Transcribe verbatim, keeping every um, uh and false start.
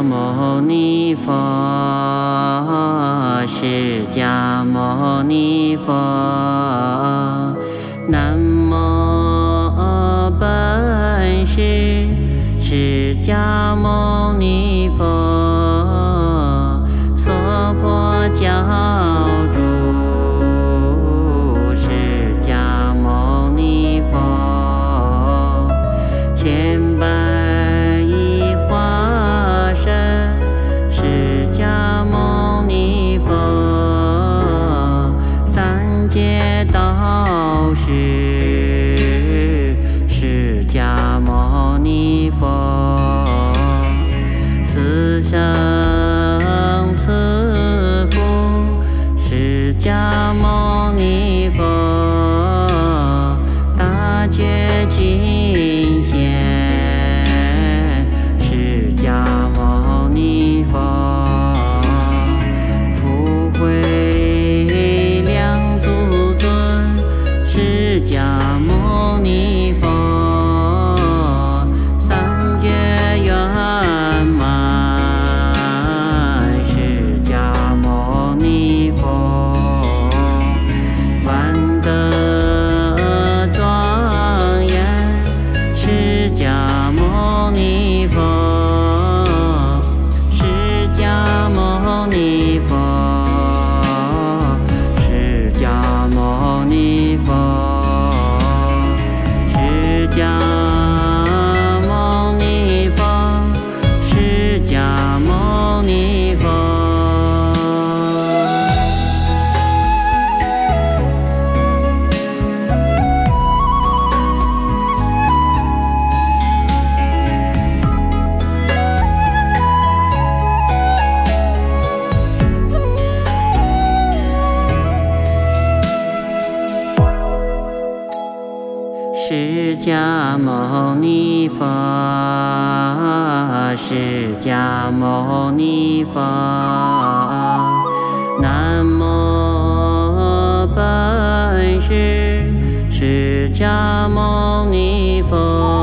牟尼佛，释迦牟尼佛，南无本师释迦牟尼佛，娑婆教主释迦牟尼佛，千百亿化身释迦牟尼佛，三界道士释迦牟尼佛，四生慈父释迦牟尼佛，大觉清贤释迦牟尼佛，福慧两足尊释迦牟尼佛，三觉圆满释迦牟尼佛，万德庄严释迦牟尼佛，释迦牟尼佛，释迦牟尼佛，释迦牟尼佛，释迦牟尼佛。释迦牟尼佛，释迦牟尼佛，南无本师释迦牟尼佛。